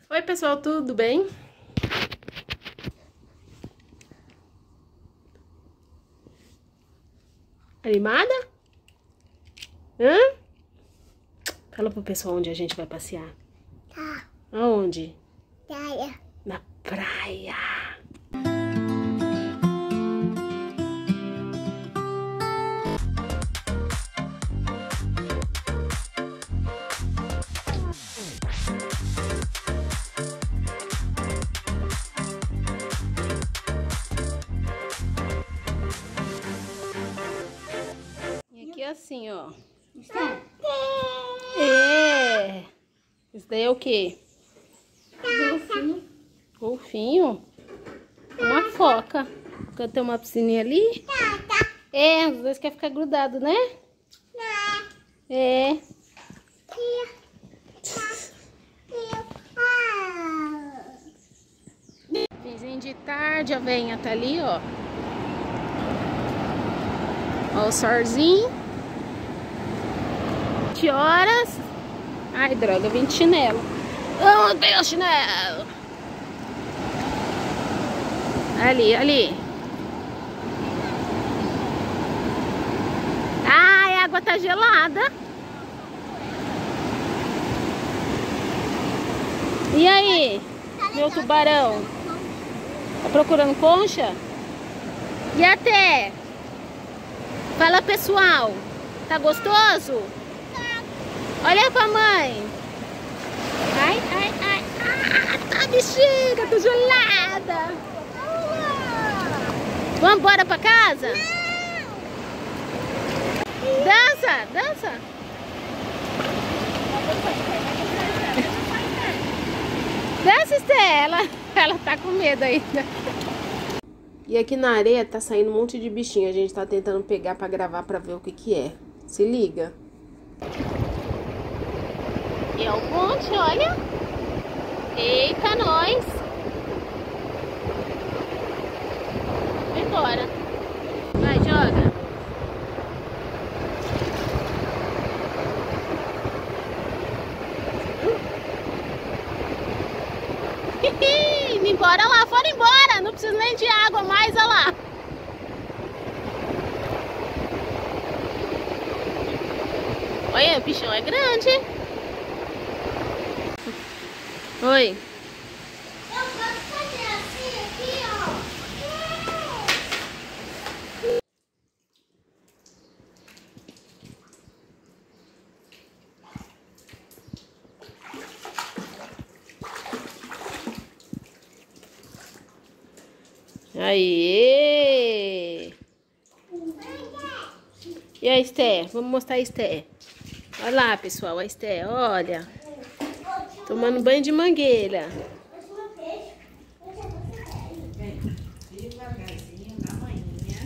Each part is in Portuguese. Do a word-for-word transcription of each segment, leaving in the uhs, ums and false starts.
Oi pessoal, tudo bem? Animada? Hã? Fala pro pessoal onde a gente vai passear. Tá. Aonde? Praia. Na praia. E aqui é assim, ó. É. Isso daí é o quê? Golfinho. Golfinho? Uma foca. Porque tem uma piscininha ali. Tá, tá. É, os dois querem ficar grudados, né? Não. É. Tia. Ah. Finzinho de tarde, a veinha tá ali, ó. Ó o sorzinho. vinte horas. Ai, droga, eu vim de chinelo. Oh, Deus, chinelo. Ali, ali. Ai, a água tá gelada. E aí, meu tubarão? Tá procurando concha? E até? Fala, pessoal. Tá gostoso? Olha pra mãe. Ai, ai, ai. Ah, tá bexiga, tá gelada. Vamos embora pra casa? Dança, dança. Dança, Estela. Ela tá com medo ainda. E aqui na areia tá saindo um monte de bichinho. A gente tá tentando pegar pra gravar pra ver o que que é. Se liga. E é um monte, olha. Eita, nós. Vai embora. Vai, joga. Indo embora lá, foram embora. Não precisa nem de água mais, olha lá. Olha, o bichão é grande. Oi. Eu posso fazer assim aqui, ó. Aê! E a Esté? Vamos mostrar a Esté. Olha lá, pessoal, a Esté, olha. Tomando banho de mangueira. Devagarzinho, na manhinha.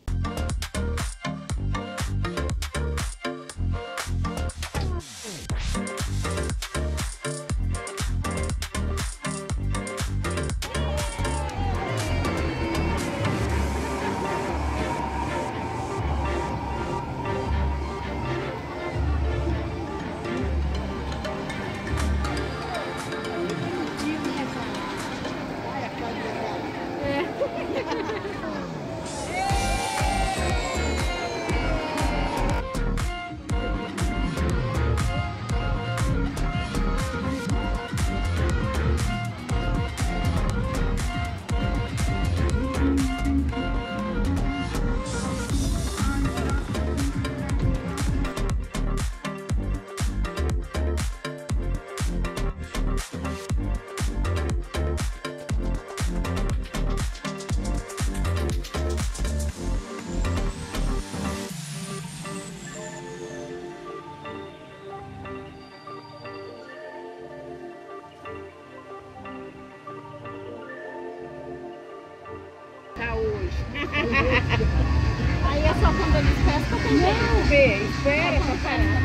Aí é só quando eles pescam também. Não, vê, espera pra parar.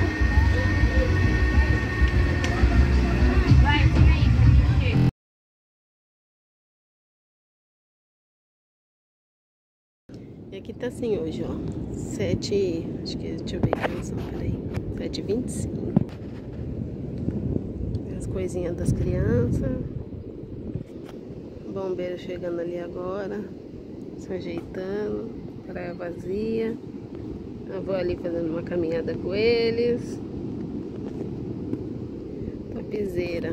Vai, vem aí pra gente. E aqui tá assim hoje, ó. Sete. Acho que. Deixa eu ver que horas são, peraí. Sete e vinte e cinco. As coisinhas das crianças. O bombeiro chegando ali agora, se ajeitando, praia vazia. Eu vou ali fazendo uma caminhada com eles. Topzeira.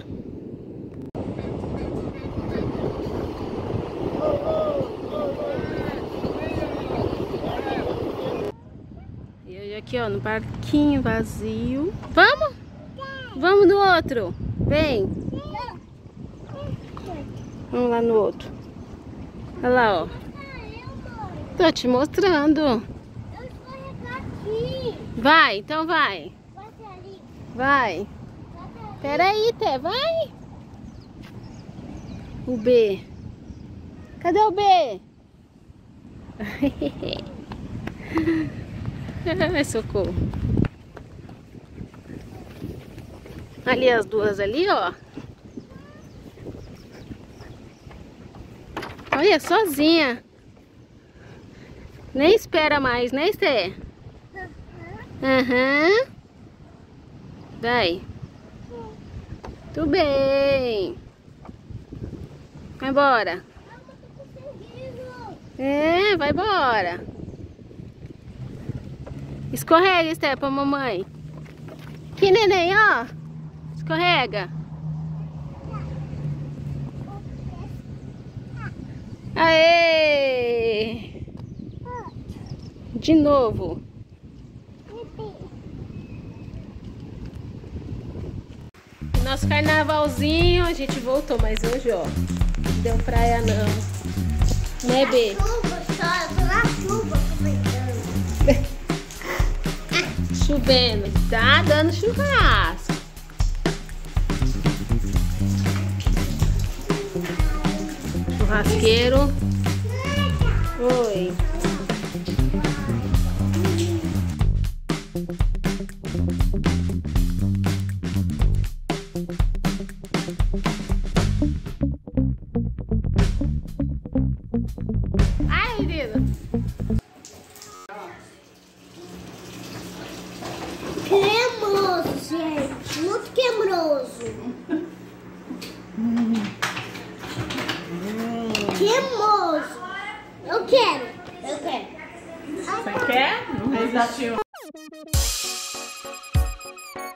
E hoje aqui, ó, no parquinho vazio. Vamos? Vamos no outro. Vem. Vamos lá no outro. Olha lá, ó. Tô te mostrando. Vai, então vai. Vai. Peraí, Té, vai. O B. Cadê o B? Ai, socorro. Ali as duas ali, ó. Olha, sozinha. Nem espera mais, né, Té? Aham. Uhum. Vai. Tudo bem. Vai embora. É, vai embora. Escorrega, Esté, pra mamãe. Que neném, ó. Escorrega. Aê! De novo. Nosso carnavalzinho, a gente voltou, mas hoje, ó, não deu praia não. Né, B? Na chuva, só, eu tô na chuva comentando. Chovendo, tá dando churrasco. Churrasqueiro. Oi. Ai, menina. Cremoso, gente. Muito cremoso. Cremoso. Eu quero. Eu quero. Você quer? Não resistiu.